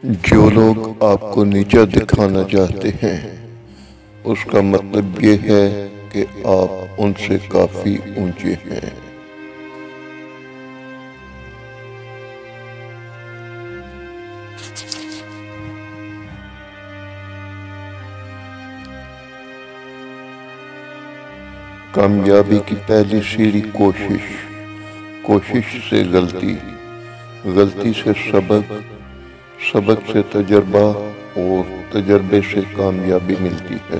جو لوگ آپ کو نیچا دکھانا چاہتے ہیں اس کا مطلب یہ ہے کہ آپ ان سے کافی اونچے ہیں۔ کامیابی کی پہلی سیڑھی کوشش سے غلطی سے سبق سے تجربہ اور تجربے سے کامیابی ملتی ہے۔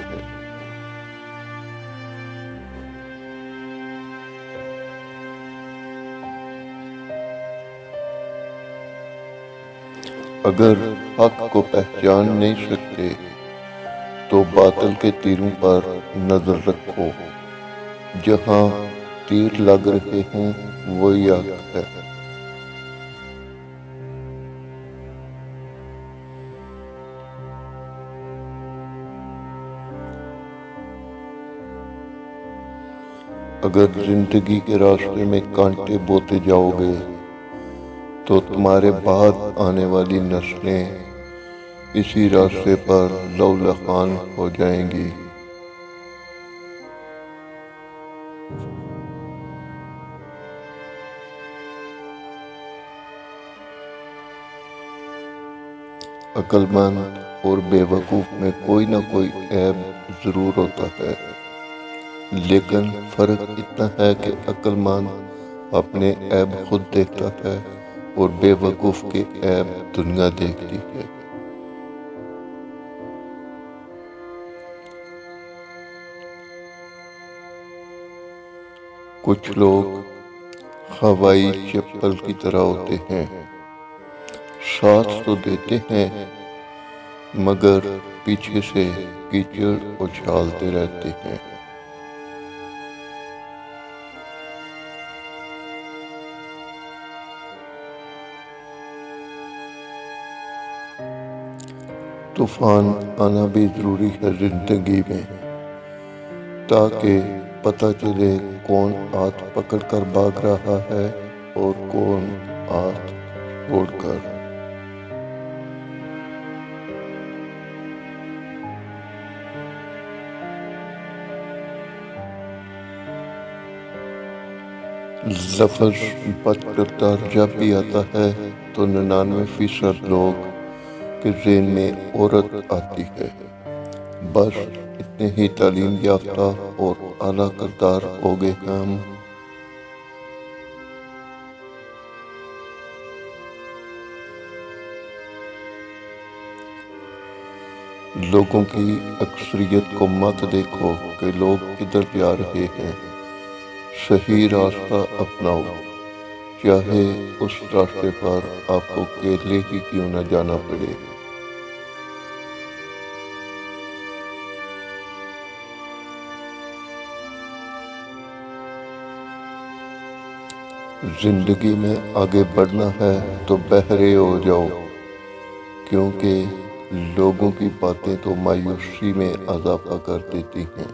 اگر حق کو پہچان نہیں سکتے تو باطل کے تیروں پر نظر رکھو، جہاں تیر لگ رہے ہوں وہی حق ہے۔ اگر زندگی کے راستے میں کانٹے بوتے جاؤ گے تو تمہارے بعد آنے والی نسلیں اسی راستے پر لہولہان ہو جائیں گی۔ عقل مند اور بے وقوف میں کوئی نہ کوئی عیب ضرور ہوتا ہے، لیکن فرق اتنا ہے کہ عقل مند اپنے عیب خود دیکھتا ہے اور بے وقوف کے عیب دنیا دیکھتی ہے۔ کچھ لوگ ہوائی چپل کی طرح ہوتے ہیں، ساتھ تو دیتے ہیں مگر پیچھے سے کیچڑ اچھالتے رہتے ہیں۔ طوفان آنا بھی ضروری ہے زندگی میں، تاکہ پتہ چلے کون ہاتھ پکڑ کر بھاگ رہا ہے اور کون ہاتھ چھوڑ کر۔ لفظ بد کردار جب بھی آتا ہے تو 99% لوگ کے ذہن میں عورت آتی ہے۔ بس اتنے ہی تعلیم یافتہ اور اعلیٰ کردار ہو گئے ہم۔ لوگوں کی اکثریت کو مت دیکھو کہ لوگ کدھر جا رہے ہیں، صحیح راستہ اپناؤ، چاہے اس راستے پر آپ کو اکیلے ہی کیوں نہ جانا پڑے۔ زندگی میں آگے بڑھنا ہے تو بہرے ہو جاؤ، کیونکہ لوگوں کی باتیں تو مایوسی میں اضافہ کر دیتی ہیں۔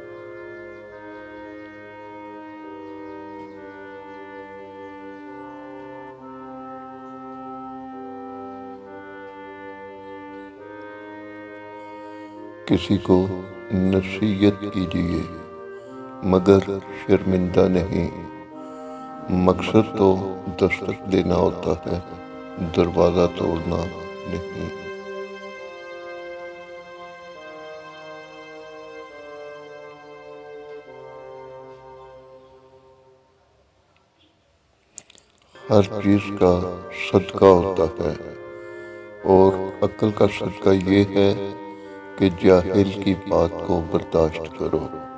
کسی کو نصیحت کیجیے مگر شرمندہ نہیں، مقصد تو دستک دینا ہوتا ہے، دروازہ توڑنا نہیں۔ ہر چیز کا صدقہ ہوتا ہے، اور عقل کا صدقہ یہ ہے کہ جاہل کی بات کو برداشت کرو۔